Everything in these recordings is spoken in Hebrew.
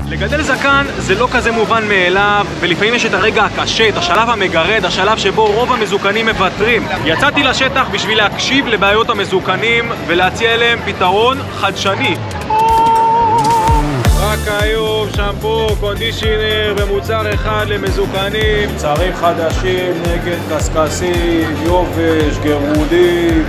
לגדל זקן זה לא כזה מובן מאליו, ולפעמים יש את הרגע הקשה, את השלב המגרד, השלב שבו רוב המזוקנים מוותרים. יצאתי לשטח בשביל להקשיב לבעיות המזוקנים ולהציע להם פתרון חדשני. רק היום שמפו, קונדישיונר ומוצר אחד למזוקנים. מוצרים חדשים נגד קסקסים, יובש, גרודים.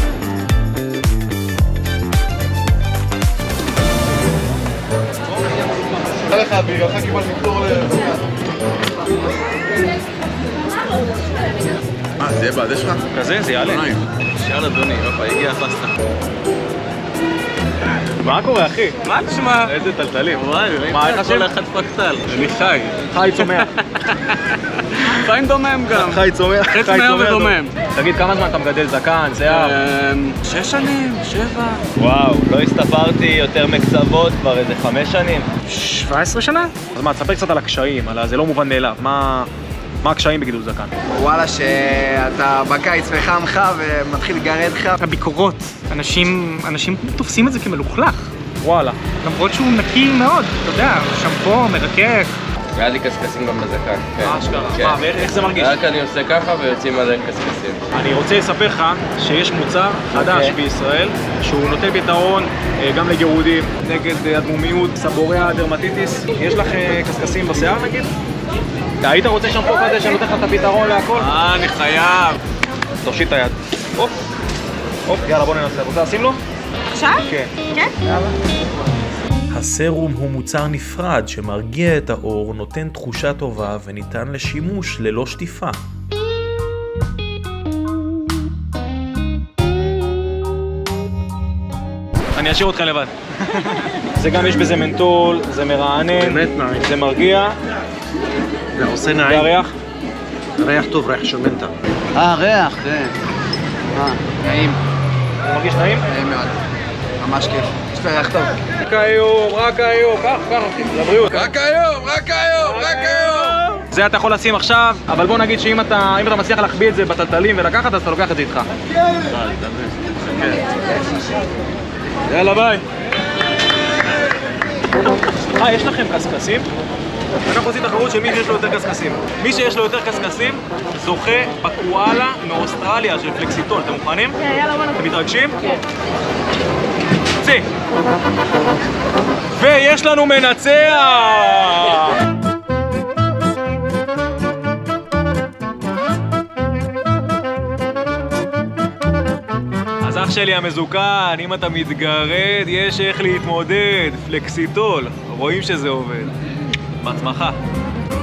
תודה לך אביר, אחר קיבל מקטור זה יהיה בעד שלך? כזה? זה יעלה. שאל אדוני, אופה, הגיע הפסטה. מה קורה אחי? מה נשמע? איזה טלטלים. וואי, מה, איך השם? כל אחד פקטל. אני חי. חי צומח. חיים דומם גם. חי צומח. חי צומח ודומם. תגיד, כמה זמן אתה מגדל זקן, שיער? 6 שנים, 7. וואו, לא הסתפרתי יותר מקצוות כבר איזה 5 שנים. 17 שנה? אז מה, תספר קצת על הקשיים, על זה לא מובן מאליו. מה הקשיים בגידול זקן? וואלה, שאתה בקיץ וחם לך ומתחיל לגרד לך. הביקורות. אנשים תופסים את זה כמלוכלך. וואלה. למרות שהוא נקי מאוד, אתה יודע, שמפו, מרכך. והיה לי קסקסים גם לזקן. אשכרה. מה, ואיך זה מרגיש? רק אני עושה ככה ויוצאים מלא קסקסים. אני רוצה לספר לך שיש מוצר חדש בישראל שהוא נותן פתרון גם לגירודים, נגד אדמומיות, סבוריה, דרמטיטיס. יש לך קסקסים בשיער נגיד? אתה היית רוצה שמפו כזה שנותן לך את הפתרון להכל? אני חייב. תושיט את היד. הופ, יאללה בוא ננסה. רוצה לשים לו? עכשיו? כן. כן? הסרום הוא מוצר נפרד שמרגיע את האור, נותן תחושה טובה וניתן לשימוש ללא שטיפה. אני אשאיר אותך לבד. זה גם יש בזה מנטול, זה מרענן, באמת נעים. זה מרגיע. זה עושה נעים. והריח? ריח טוב, ריח של מנטה. ריח, כן. נעים. זה מרגיש נעים? נעים מאוד. ממש כיף. יש לי ריח טוב. רק היום, קח אחי, לבריאות. רק היום. זה אתה יכול לשים עכשיו, אבל בוא נגיד שאם אתה מצליח להחביא את זה בטלטלים ולקחת, אז אתה לוקח את זה איתך. יאללה ביי. יש לכם קסקסים? אנחנו עושים תחרות של מי שיש לו יותר קסקסים. מי שיש לו יותר קסקסים זוכה בקואלה מאוסטרליה של פלקסיטול. אתם מוכנים? כן, יאללה בוא נתחיל. אתם מתרגשים? כן. צא! ויש לנו מנצח! אז אח שלי המזוקן, אם אתה מתגרד, יש איך להתמודד. פלקסיטול, רואים שזה עובד. בהצמחה.